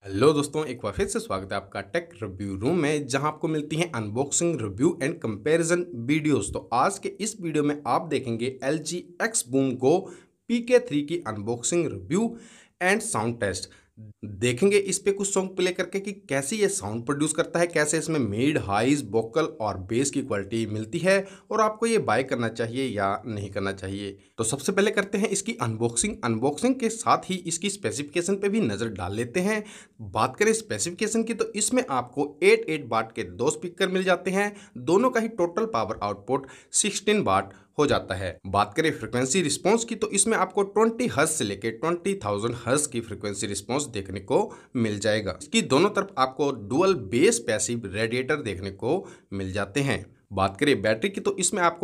Hello दोस्तों, एक बार फिर से स्वागत है आपका टेक रिव्यू रूम में, जहां आपको मिलती हैं unboxing, review and comparison videos. तो आज के इस वीडियो में आप देखेंगे LG X Boom Go PK3 की unboxing, review and sound test. देखेंगे इस पे कुछ सॉन्ग प्ले करके कि कैसे ये साउंड प्रोड्यूस करता है, कैसे इसमें मिड, हाइज, वोकल और बेस की क्वालिटी मिलती है और आपको ये बाय करना चाहिए या नहीं करना चाहिए। तो सबसे पहले करते हैं इसकी अनबॉक्सिंग के साथ ही इसकी स्पेसिफिकेशन पे भी नज़र डाल लेते हैं। बात करें स्पेसिफिकेशन की, तो इसमें आपको 8 वाट के 2 स्पीकर मिल जाते हैं। दोनों का ही टोटल पावर आउटपुट 16 वाट हो जाता है। बात करें फ्रीक्वेंसी रिस्पांस की, तो इसमें आपको 20 हर्ट्ज से लेकर 20,000 हर्ट्ज की फ्रीक्वेंसी रिस्पांस देखने को मिल जाएगा। इसकी दोनों तरफ आपको डुअल बेस पैसिव रेडिएटर देखने को मिल जाते हैं। बात करें बैटरी की, तो इसमें आपको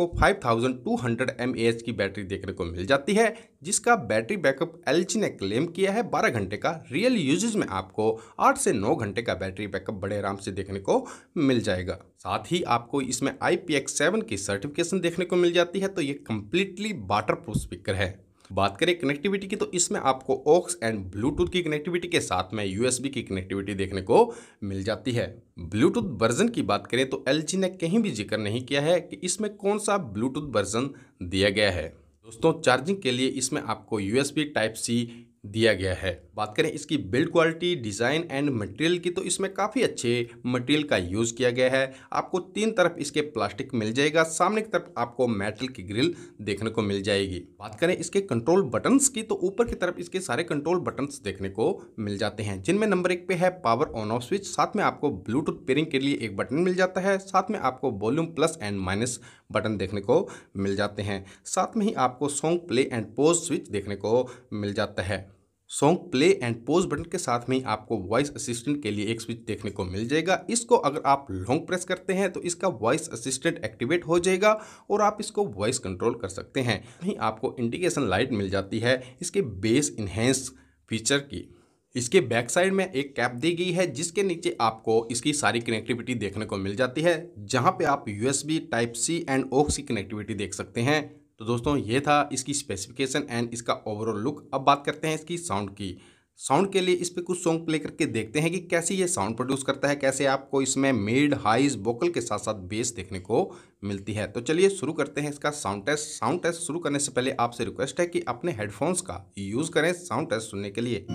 5200 mAh की बैटरी देखने को मिल जाती है, जिसका बैटरी बैकअप LG ने क्लेम किया है 12 घंटे का। रियल यूजेज में आपको 8 से 9 घंटे का बैटरी बैकअप बड़े आराम से देखने को मिल जाएगा। साथ ही आपको इसमें IPX7 की सर्टिफिकेशन देखने को मिल जाती है, तो ये कंप्लीटली वाटरप्रूफ स्पीकर है। बात करें कनेक्टिविटी की, तो इसमें आपको ऑक्स एंड ब्लूटूथ की कनेक्टिविटी के साथ में USB की कनेक्टिविटी देखने को मिल जाती है। ब्लूटूथ वर्जन की बात करें तो LG ने कहीं भी जिक्र नहीं किया है कि इसमें कौन सा ब्लूटूथ वर्जन दिया गया है। दोस्तों, चार्जिंग के लिए इसमें आपको USB Type-C दिया गया है। बात करें इसकी build quality, design and material की, तो इसमें काफ़ी अच्छे मटेरियल का यूज़ किया गया है। आपको 3 तरफ इसके प्लास्टिक मिल जाएगा, सामने की तरफ आपको मेटल की ग्रिल देखने को मिल जाएगी। बात करें इसके कंट्रोल बटन्स की, तो ऊपर की तरफ इसके सारे कंट्रोल बटन्स देखने को मिल जाते हैं, जिनमें नंबर 1 पे है पावर ऑन ऑफ स्विच। साथ में आपको ब्लूटूथ पेयरिंग के लिए एक बटन मिल जाता है। साथ में आपको volume plus and minus button देखने को मिल जाते हैं। साथ में ही आपको song play and pause switch देखने को मिल जाता है। Song play and pause button के साथ में ही आपको वॉइस असिस्टेंट के लिए एक स्विच देखने को मिल जाएगा। इसको अगर आप लॉन्ग प्रेस करते हैं तो इसका वॉइस असिस्टेंट एक्टिवेट हो जाएगा और आप इसको वॉइस कंट्रोल कर सकते हैं। वहीं आपको इंडिकेशन लाइट मिल जाती है इसके बेस इन्हेंस फीचर की। इसके बैक साइड में एक कैप दी गई है, जिसके नीचे आपको इसकी सारी कनेक्टिविटी देखने को मिल जाती है, जहां पे आप USB Type-C एंड ऑक्स की कनेक्टिविटी देख सकते हैं। तो दोस्तों, ये था इसकी स्पेसिफिकेशन एंड इसका ओवरऑल लुक। अब बात करते हैं इसकी साउंड की। साउंड के लिए इस पे कुछ सॉन्ग प्ले करके देखते हैं कि कैसे ये साउंड प्रोड्यूस करता है, कैसे आपको इसमें मिड, हाइज, वोकल के साथ साथ बेस देखने को मिलती है। तो चलिए शुरू करते हैं इसका साउंड टेस्ट। साउंड टेस्ट शुरू करने से पहले आपसे रिक्वेस्ट है कि अपने हेडफोन्स का यूज़ करें साउंड टेस्ट सुनने के लिए।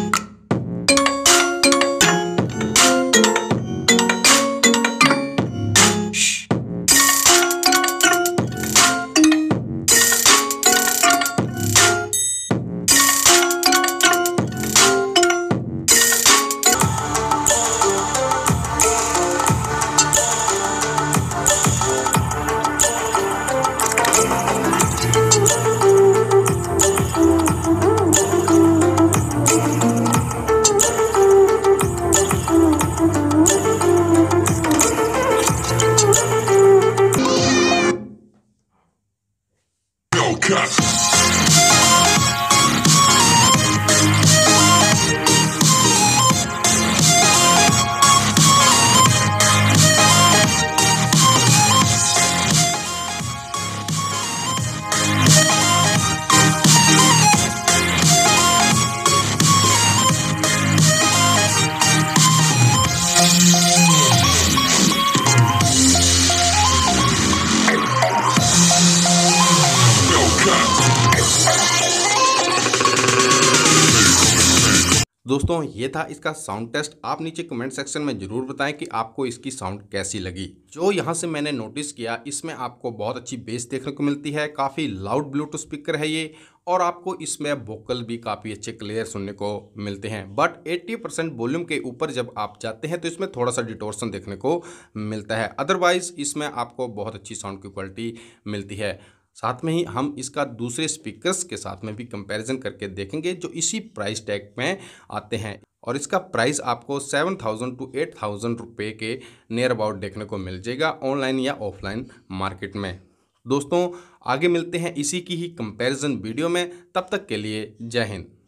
दोस्तों, ये था इसका साउंड टेस्ट। आप नीचे कमेंट सेक्शन में ज़रूर बताएं कि आपको इसकी साउंड कैसी लगी। जो यहाँ से मैंने नोटिस किया, इसमें आपको बहुत अच्छी बेस देखने को मिलती है, काफ़ी लाउड ब्लूटूथ स्पीकर है ये, और आपको इसमें वोकल भी काफ़ी अच्छे क्लियर सुनने को मिलते हैं। बट 80% वॉल्यूम के ऊपर जब आप जाते हैं तो इसमें थोड़ा सा डिटोर्सन देखने को मिलता है। अदरवाइज़ इसमें आपको बहुत अच्छी साउंड की क्वालिटी मिलती है। साथ में ही हम इसका दूसरे स्पीकर्स के साथ में भी कंपैरिजन करके देखेंगे, जो इसी प्राइस टैग में आते हैं, और इसका प्राइस आपको 7,000 to 8,000 रुपये के नियर अबाउट देखने को मिल जाएगा ऑनलाइन या ऑफलाइन मार्केट में। दोस्तों, आगे मिलते हैं इसी की ही कंपैरिजन वीडियो में। तब तक के लिए जय हिंद।